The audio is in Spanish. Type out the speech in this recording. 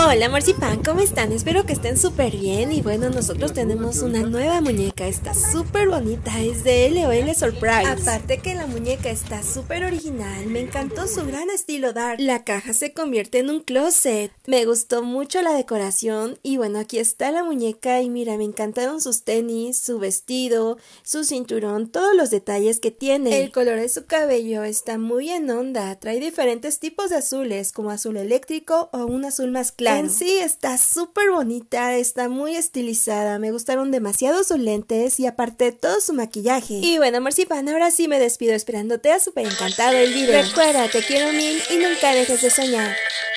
Hola Marzipan, ¿cómo están? Espero que estén súper bien. Y bueno, nosotros tenemos una nueva muñeca. Está súper bonita, es de LOL Surprise. Aparte que la muñeca está súper original, me encantó su gran estilo dark. La caja se convierte en un closet. Me gustó mucho la decoración. Y bueno, aquí está la muñeca. Y mira, me encantaron sus tenis, su vestido, su cinturón, todos los detalles que tiene. El color de su cabello está muy en onda. Trae diferentes tipos de azules, como azul eléctrico o un azul más claro. En sí está súper bonita, está muy estilizada, me gustaron demasiado sus lentes y aparte todo su maquillaje. Y bueno Marzipan, ahora sí me despido esperándote a súper encantado el video. Recuerda, te quiero mil y nunca dejes de soñar.